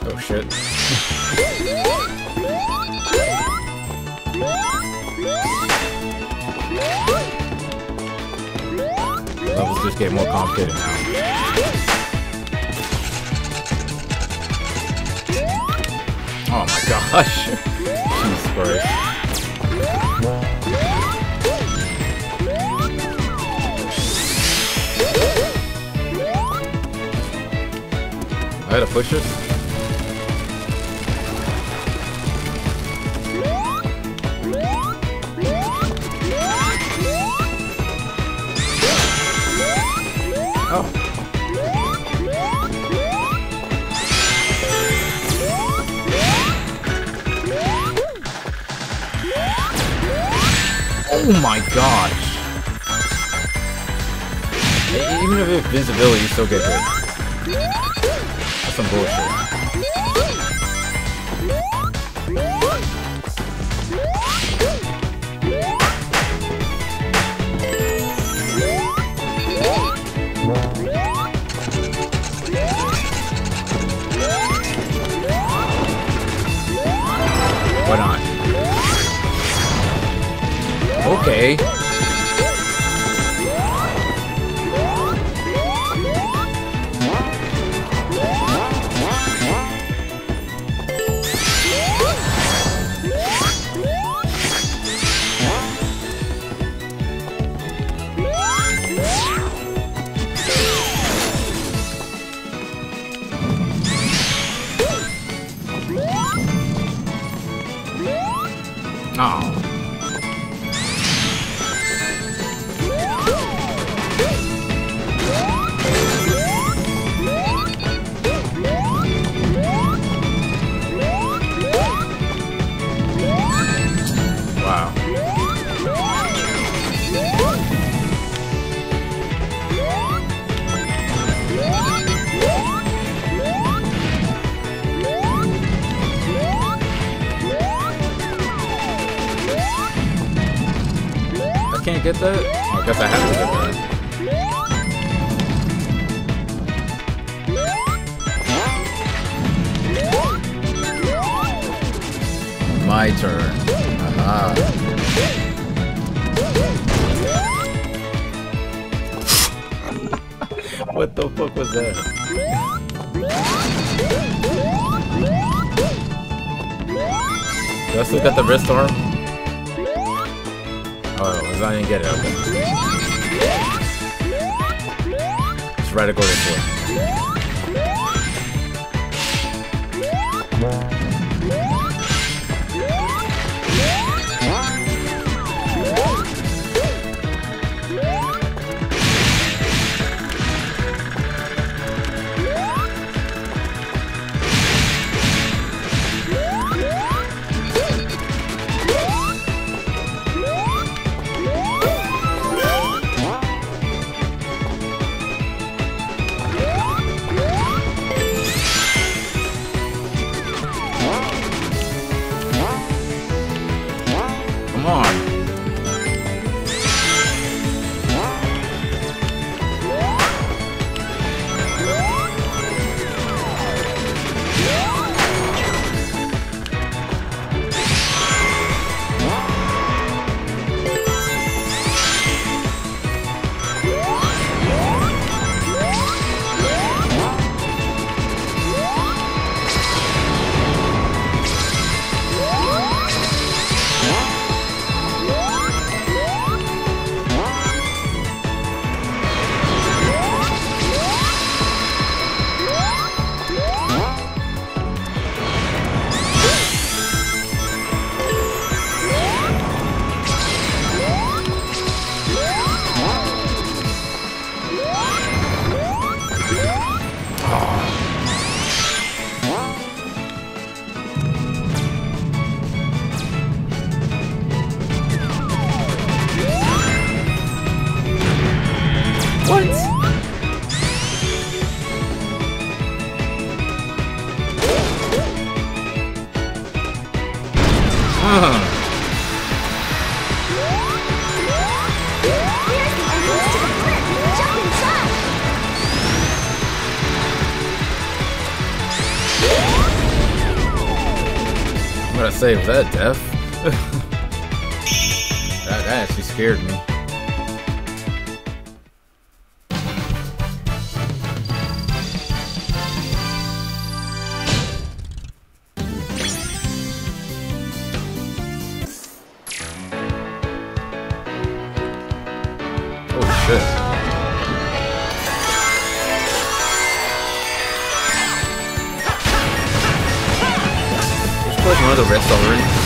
Oh shit. Levels just get more complicated now. Oh my gosh. Jesus Christ. I had to push this? Oh. Oh my gosh. Even if it's visibility, you still get hit. That's some bullshit. Why not? Okay. Oh. Wow. I can't get that? Oh, I guess I have to get that. My turn. Aha. What the fuck was that? Do I still got the wrist arm? Oh, I didn't get it. Okay. Let's try to go this way. Come on. Jump inside! about to say, was that death? that actually scared me. Oh shit. Like one of the rest already.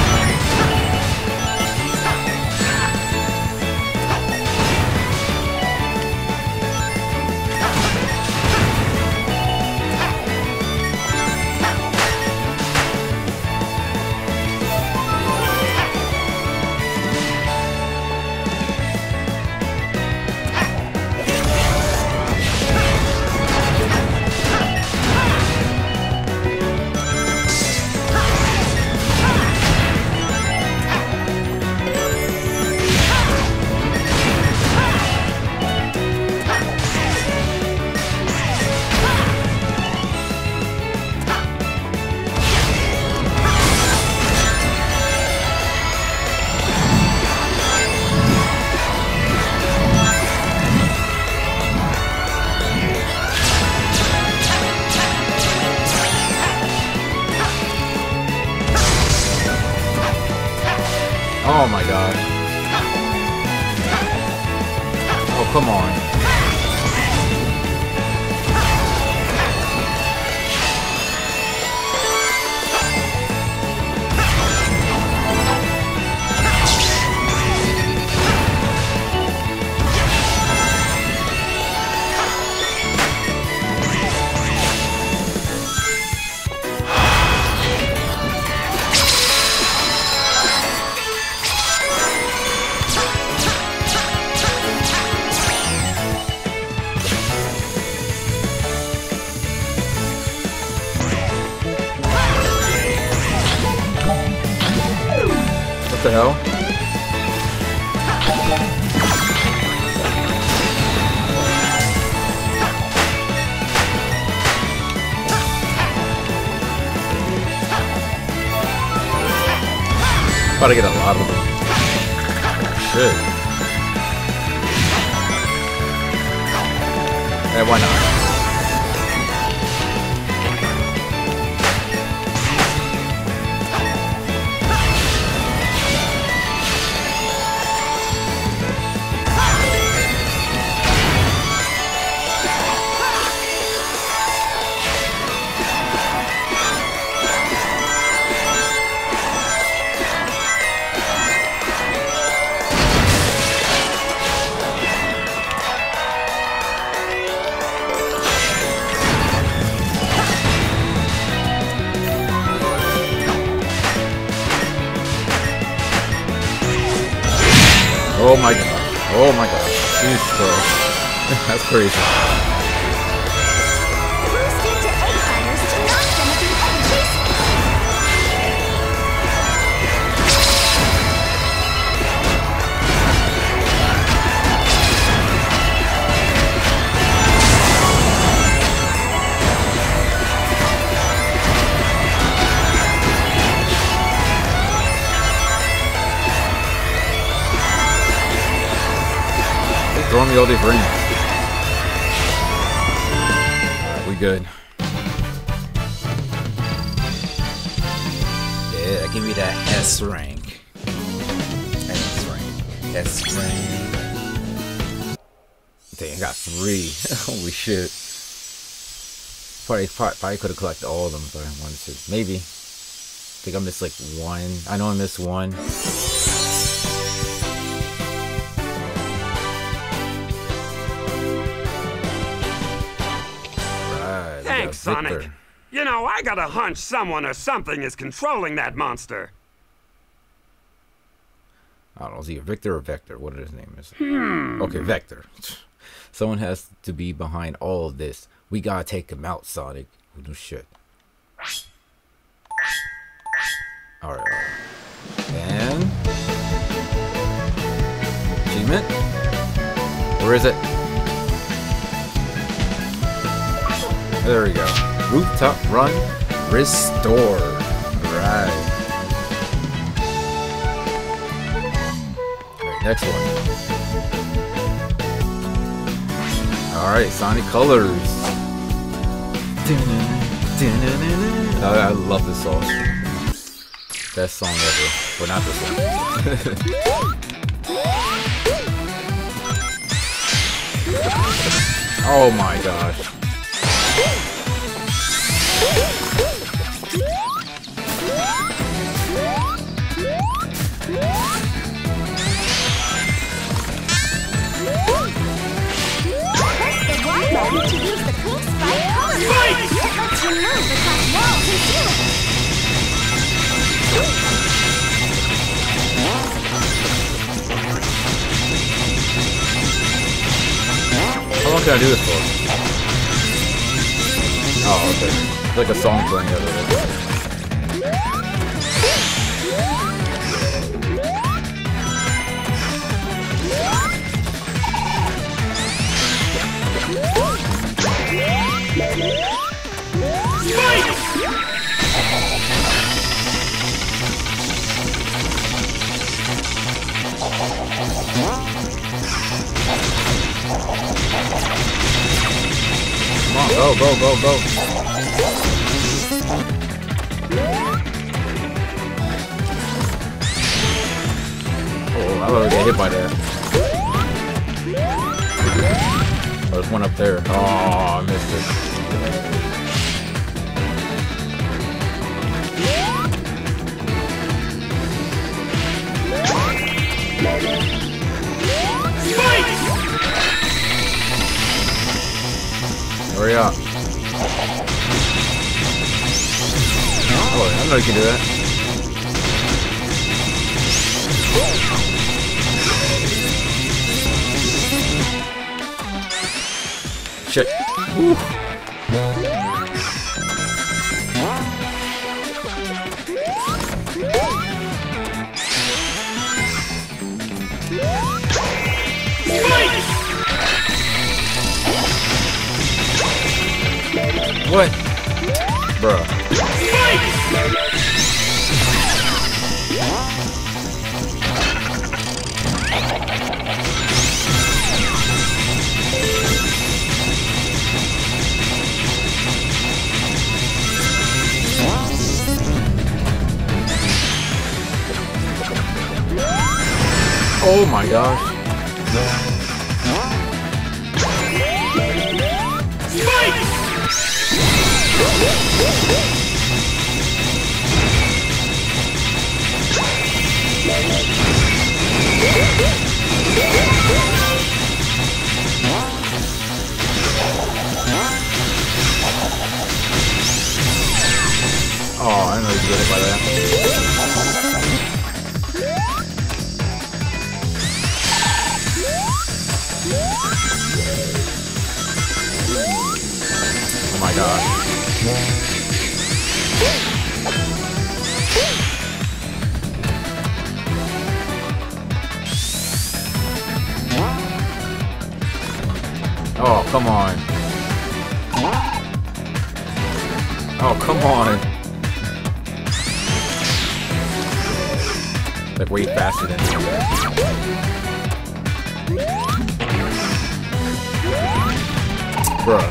Oh my god. Oh, come on. What the hell? About to get a lot of them. Shit. Hey, why not? Oh my gosh. Oh my gosh. Jesus Christ. That's crazy. Throwing me all these rings. Alright, we good. Yeah, give me that S rank. S rank. S rank. Dang, I got 3. Holy shit. Probably could have collected all of them if I wanted to. Maybe. I think I missed like 1. I know I missed 1. Thanks, Sonic. You know, I got a hunch someone or something is controlling that monster. I don't know, is he a Victor or Vector? What his name is? Okay, Vector. Someone has to be behind all of this. We gotta take him out, Sonic. No shit. Alright. And... achievement? Where is it? There we go. Rooftop run restored. Right. Next one. Alright, Sonic Colors. I love this song. Best song ever. Well, not this one. Oh my gosh. To use the pink spike color it helps you move across walls and ceilings. How long can I do this for? Oh, okay. It's like a song playing over there. Come on, go, go, go, go. Oh, I don't get hit by that. Oh, there's one up there. Oh, I missed it. Hurry up. Oh, I know you can do that. Shit. Woo. What? Bruh. Oh my gosh. Oh, I know you can get it by that. Oh my god. Oh, come on. Oh, come on. Like way faster than that. Bruh.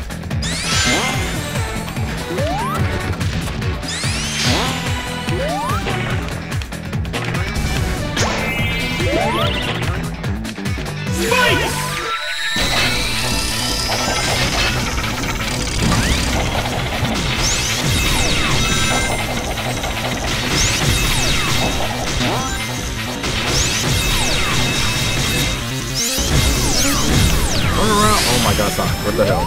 Turn around. Oh my god, Sonic. What the hell?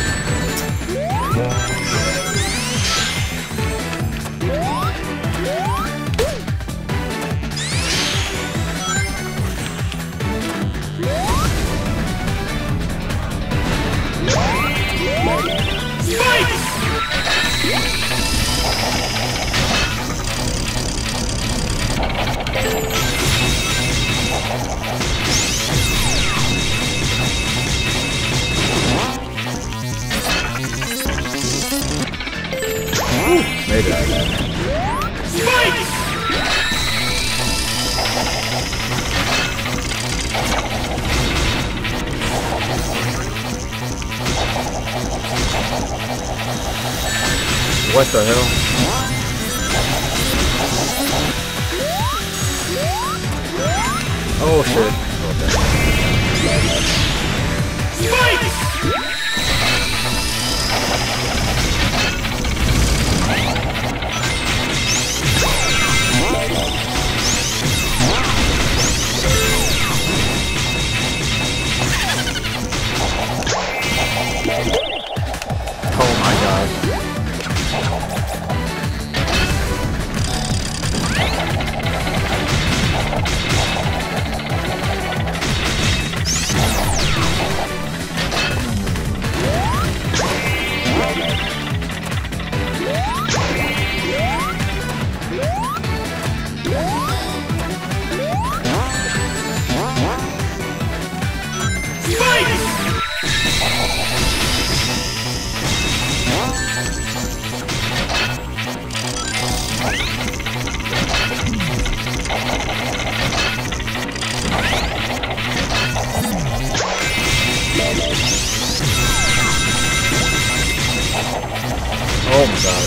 Made it. What the hell? Oh shit. Oh my god. Oh my god.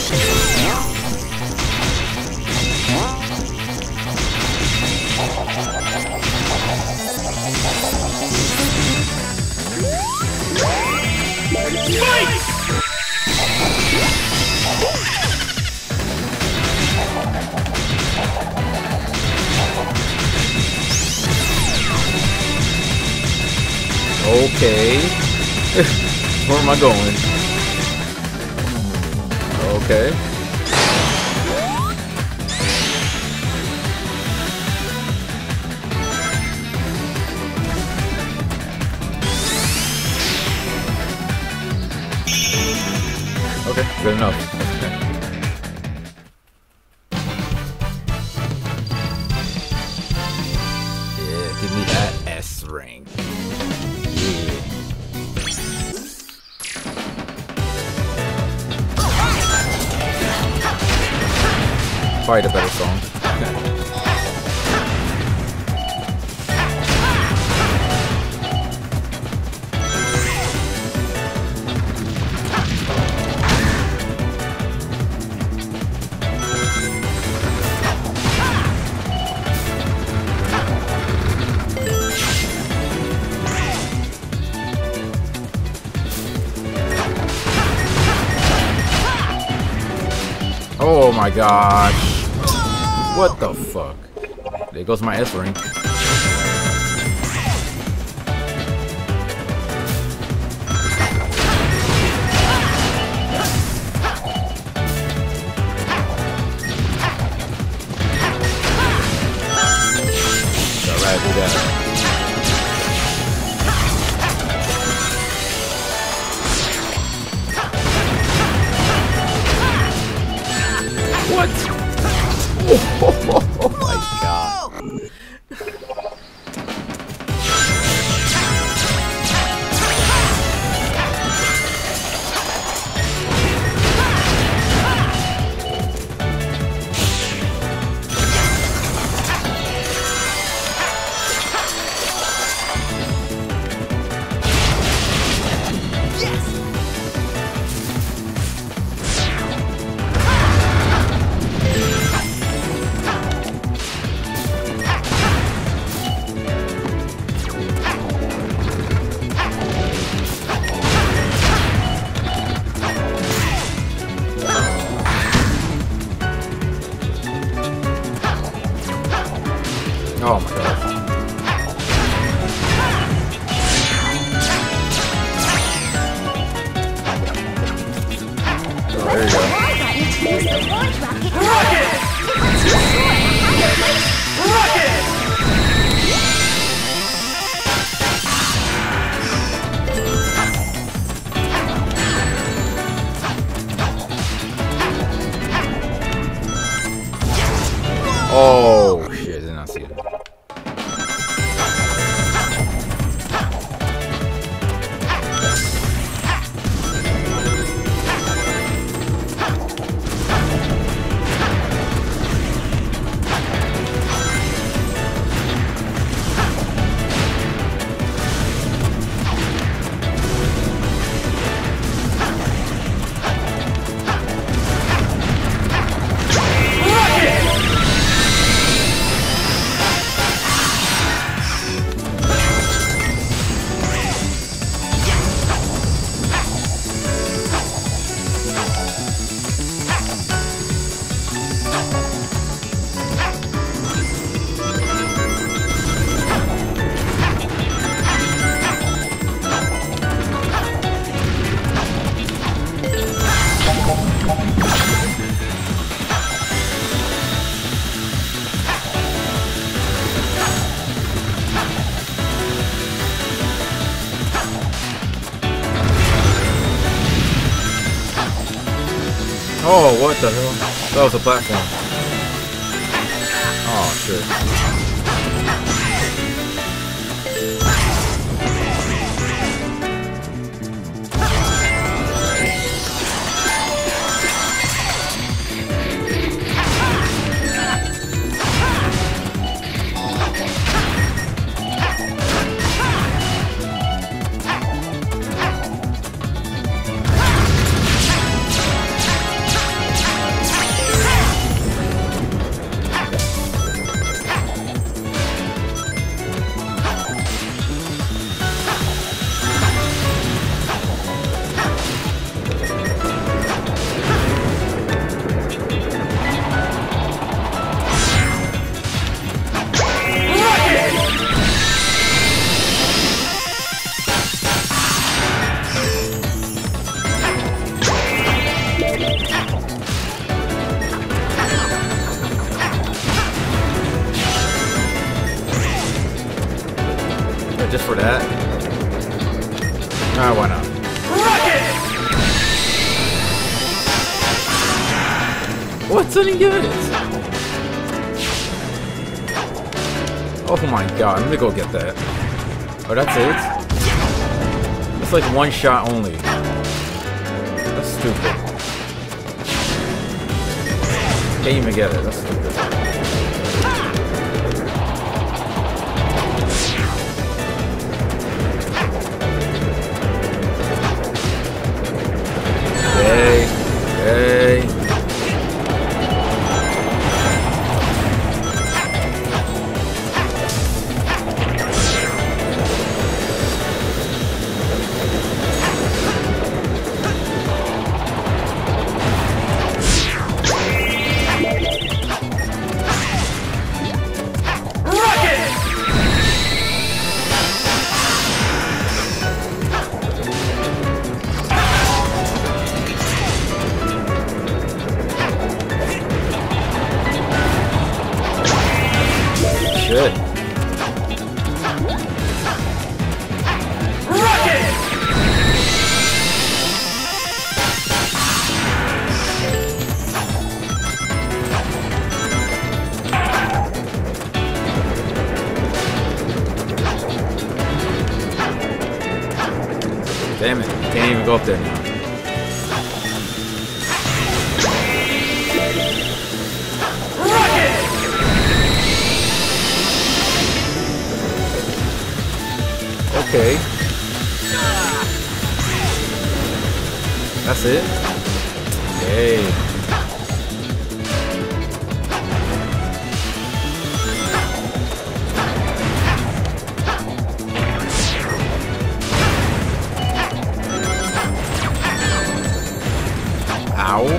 Okay. Where am I going? Okay. Okay, good enough. Yeah, give me that S rank. Yeah. Probably the better song. Oh my gosh. What the fuck? There goes my S rank. Alright, do that. What? Oh my god. Oh my god. Oh, there you go. I got you to use the launch rocket. Rocket! Let's destroy higher places. Rocket! Oh shit, did not see it. what the hell? That was a platform. Oh, shit. Just for that? Ah, why not? Rocket! What's any good? Oh my god, let me go get that. Oh, that's it? It's like one shot only. That's stupid. Can't even get it, that's stupid. Hey, hey. Shit. Rocket! Damn it, can't even go up there now. Okay. That's it? Hey. Ow.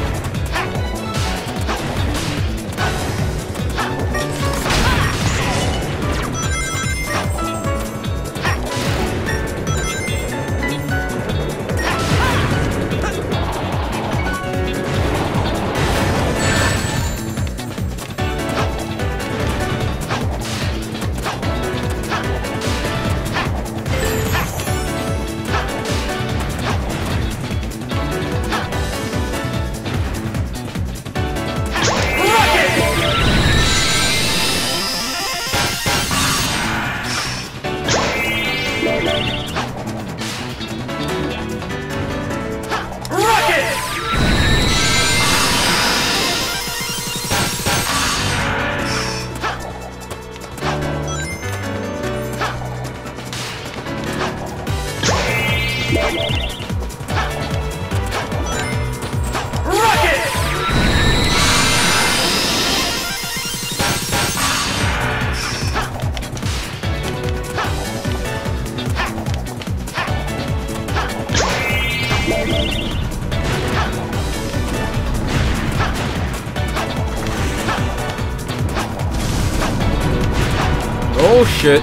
Oh shit.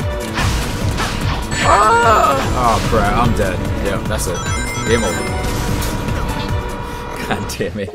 Ah! Oh crap, I'm dead. Yeah, that's it. Game over. God damn it.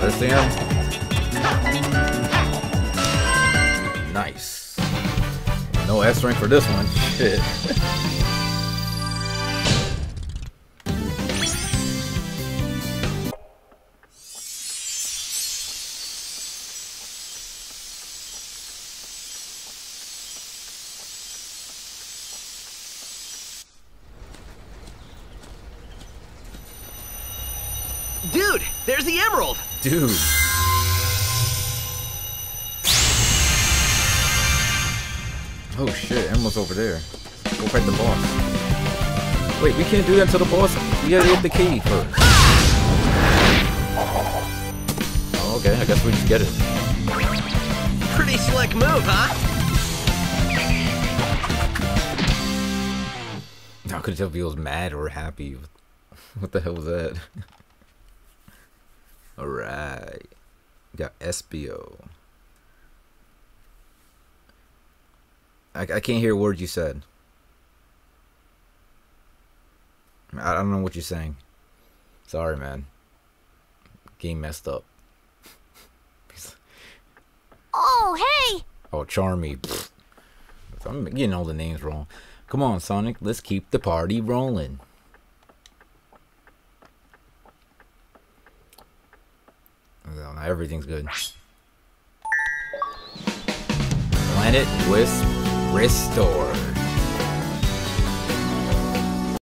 Let's see him. Nice. No S rank for this one. Shit. Dude, there's the emerald. Dude. Oh shit, Emerald's over there. Go fight the boss. Wait, we can't do that until the boss. We gotta get the key first. Oh, okay, I guess we just get it. Pretty slick move, huh? I couldn't tell if he was mad or happy. What the hell was that? Alright. Got SBO. I can't hear a word you said. I don't know what you're saying. Sorry, man. Game messed up. Oh, hey! Oh, Charmy. Pfft. I'm getting all the names wrong. Come on, Sonic. Let's keep the party rolling. Well, now everything's good. Planet Wisp Restore.